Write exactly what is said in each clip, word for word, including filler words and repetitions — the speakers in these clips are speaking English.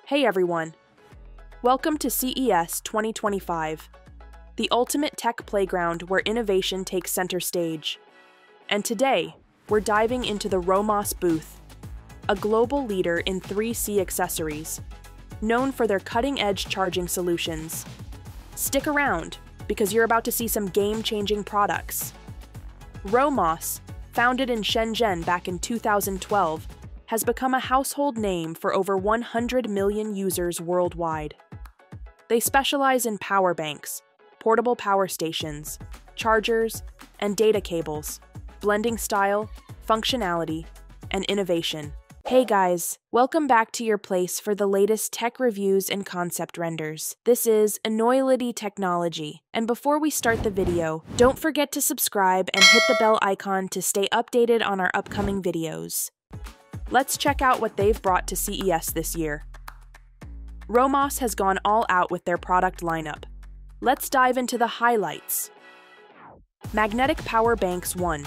Hey everyone! Welcome to C E S twenty twenty-five, the ultimate tech playground where innovation takes center stage. And today, we're diving into the ROMOSS booth, a global leader in three C accessories, known for their cutting-edge charging solutions. Stick around, because you're about to see some game-changing products. ROMOSS, founded in Shenzhen back in two thousand twelve, has become a household name for over one hundred million users worldwide. They specialize in power banks, portable power stations, chargers, and data cables, blending style, functionality, and innovation. Hey guys, welcome back to your place for the latest tech reviews and concept renders. This is Enoylity technology, and before we start the video, don't forget to subscribe and hit the bell icon to stay updated on our upcoming videos. Let's check out what they've brought to C E S this year. ROMOSS has gone all out with their product lineup. Let's dive into the highlights. Magnetic Power Banks one.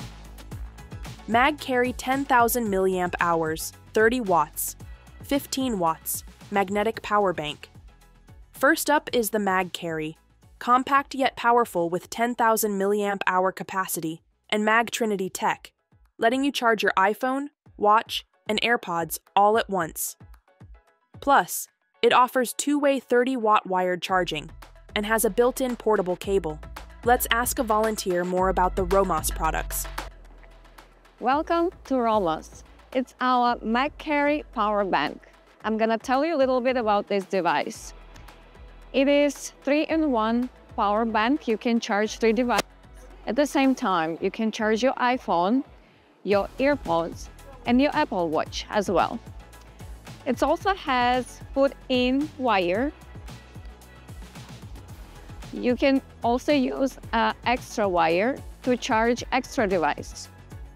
Mag carry ten thousand milliamp hours, thirty watts, fifteen watts, magnetic power bank. First up is the Mag Carry, compact yet powerful with ten thousand milliamp hour capacity and Mag Trinity tech, letting you charge your iPhone, watch, and AirPods all at once. Plus, it offers two-way thirty watt wired charging and has a built-in portable cable. Let's ask a volunteer more about the ROMOSS products. Welcome to ROMOSS. It's our Mag Carry Power Bank. I'm gonna tell you a little bit about this device. It is three in one power bank. You can charge three devices. At the same time, you can charge your iPhone, your AirPods, and your Apple Watch as well. It also has put-in wire. You can also use an extra wire to charge extra device.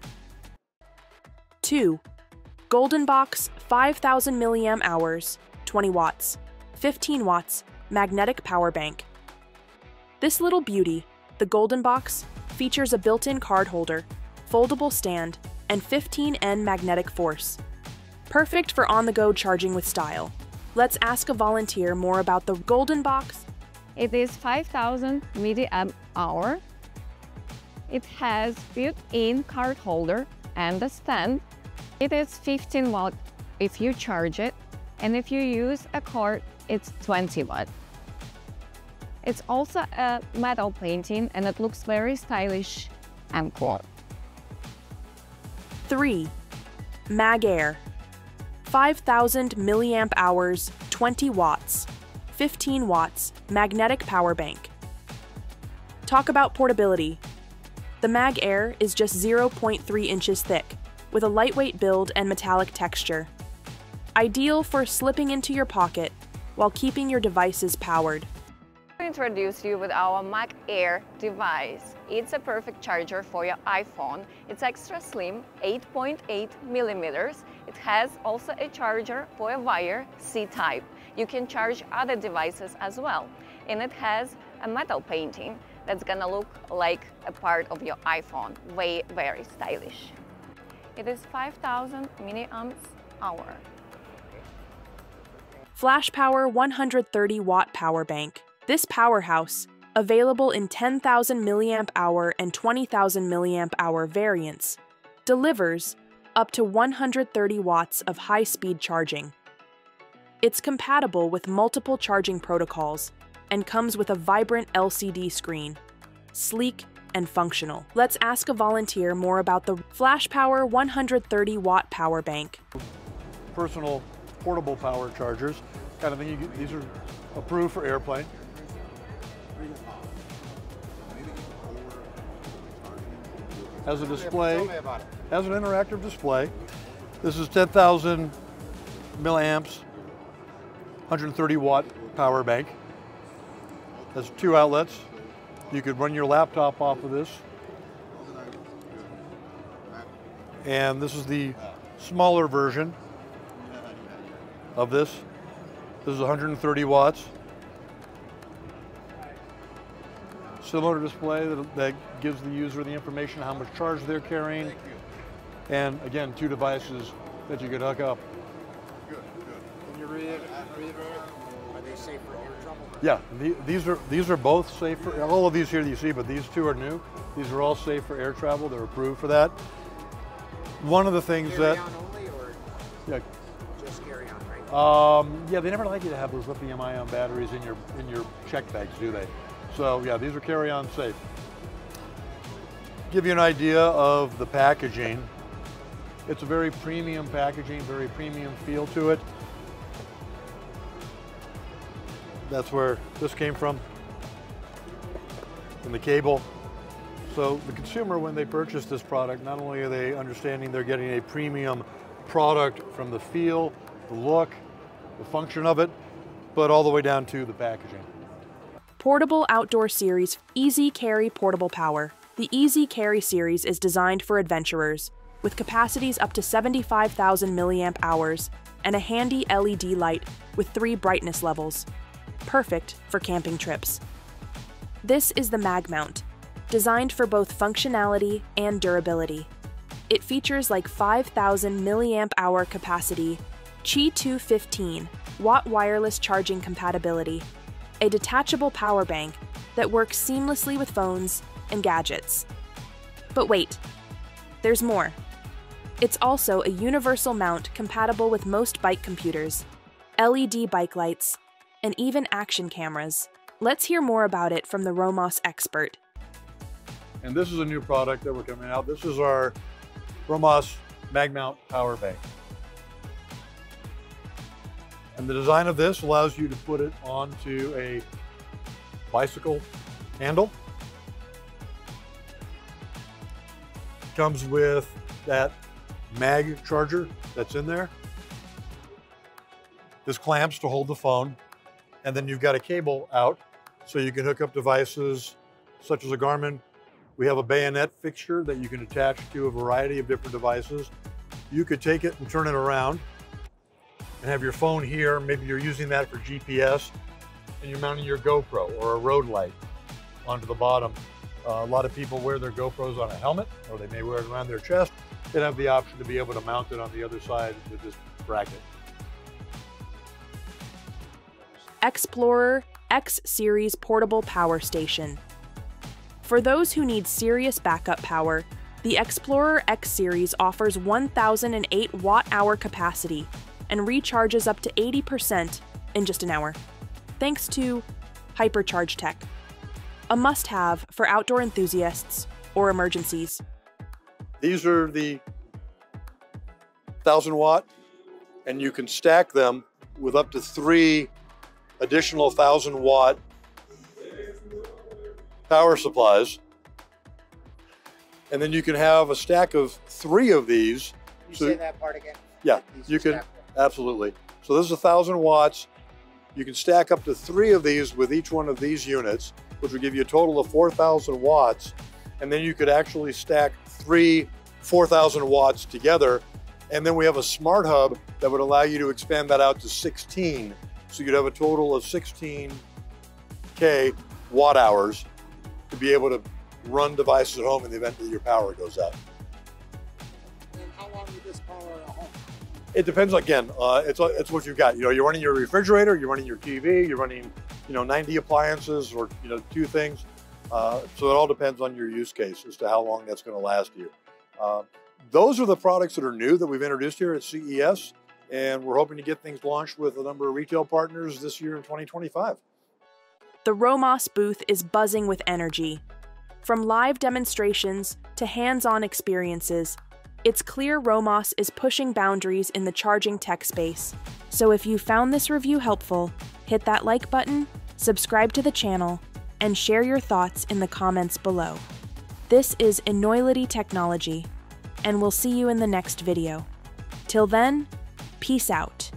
two. Golden Box five thousand milliamp hours, twenty watts, fifteen watts, magnetic power bank. This little beauty, the Golden Box, features a built-in card holder, foldable stand, and fifteen N magnetic force. Perfect for on-the-go charging with style. Let's ask a volunteer more about the Golden Box. It is five thousand milliamp hour. It has built-in card holder and a stand. It is fifteen watt if you charge it, and if you use a cord, it's twenty watt. It's also a metal painting, and it looks very stylish and cool. three. Mag Air. five thousand milliamp hours, twenty watts, fifteen watts, magnetic power bank. Talk about portability. The Mag Air is just zero point three inches thick, with a lightweight build and metallic texture. Ideal for slipping into your pocket while keeping your devices powered. To introduce you with our Mag Air device. It's a perfect charger for your iPhone. It's extra slim, eight point eight millimeters. It has also a charger for a wire C type. You can charge other devices as well. And it has a metal painting that's gonna look like a part of your iPhone. Way, very stylish. It is five thousand milliamp hour. Flash Power one hundred thirty watt power bank. This powerhouse, available in ten thousand milliamp hour and twenty thousand milliamp hour variants, delivers up to one hundred thirty watts of high-speed charging. It's compatible with multiple charging protocols and comes with a vibrant L C D screen, sleek and functional. Let's ask a volunteer more about the Flash Power one hundred thirty watt power bank. Personal portable power chargers, kind of thing. You get, these are approved for airplane. Has a display, has an interactive display. This is ten thousand milliamps, one hundred thirty watt power bank. Has two outlets. You could run your laptop off of this. And this is the smaller version of this. This is one hundred thirty watts. Similar display that, that gives the user the information how much charge they're carrying. And again, two devices that you could hook up. Good, good. Can you read breathe in? Are they safe for air travel? Yeah, the, these are these are both safe for, all of these here that you see, but these two are new. These are all safe for air travel. They're approved for that. One of the things carry that... on only, or yeah, just carry on, right? Um, yeah, they never like you to have those lithium-ion batteries in your in your check bags, do they? So yeah, these are carry-on safe. Give you an idea of the packaging. It's a very premium packaging, very premium feel to it. That's where this came from, and the cable. So the consumer, when they purchase this product, not only are they understanding they're getting a premium product from the feel, the look, the function of it, but all the way down to the packaging. Portable Outdoor Series Easy Carry Portable Power. The Easy Carry series is designed for adventurers, with capacities up to seventy-five thousand milliamp hours and a handy L E D light with three brightness levels. Perfect for camping trips. This is the Mag Mount, designed for both functionality and durability. It features like five thousand milliamp hour capacity, Qi two fifteen watt wireless charging compatibility, a detachable power bank that works seamlessly with phones and gadgets. But wait, there's more. It's also a universal mount compatible with most bike computers, L E D bike lights, and even action cameras. Let's hear more about it from the ROMOSS expert. And this is a new product that we're coming out. This is our ROMOSS Mag Mount PowerBank. And the design of this allows you to put it onto a bicycle handle. Comes with that mag charger that's in there. This clamps to hold the phone. And then you've got a cable out so you can hook up devices such as a Garmin. We have a bayonet fixture that you can attach to a variety of different devices. You could take it and turn it around and have your phone here. Maybe you're using that for G P S and you're mounting your GoPro or a road light onto the bottom. Uh, a lot of people wear their GoPros on a helmet, or they may wear it around their chest. They'd have the option to be able to mount it on the other side with this bracket. Explorer X Series Portable Power Station. For those who need serious backup power, the Explorer X Series offers one thousand eight watt hour capacity and recharges up to eighty percent in just an hour, thanks to Hypercharge Tech, a must-have for outdoor enthusiasts or emergencies. These are the one thousand watt, and you can stack them with up to three additional one thousand watt power supplies. And then you can have a stack of three of these. Can you so, say that part again? Yeah, These you are can, stacked. absolutely. So this is one thousand watts. You can stack up to three of these with each one of these units, which would give you a total of four thousand watts. And then you could actually stack three four thousand watts together. And then we have a smart hub that would allow you to expand that out to sixteen. So you'd have a total of sixteen K watt hours to be able to run devices at home in the event that your power goes out. And how long would this power at home? It depends, again, uh, it's, it's what you've got. You know, you're running your refrigerator, you're running your T V, you're running, you know, ninety appliances or, you know, two things. Uh, so it all depends on your use case as to how long that's going to last you. Uh, those are the products that are new that we've introduced here at C E S. And we're hoping to get things launched with a number of retail partners this year in twenty twenty-five. The ROMOSS booth is buzzing with energy. From live demonstrations to hands-on experiences, it's clear ROMOSS is pushing boundaries in the charging tech space. So if you found this review helpful, hit that like button, subscribe to the channel, and share your thoughts in the comments below. This is Enoylity Technology, and we'll see you in the next video. Till then, peace out.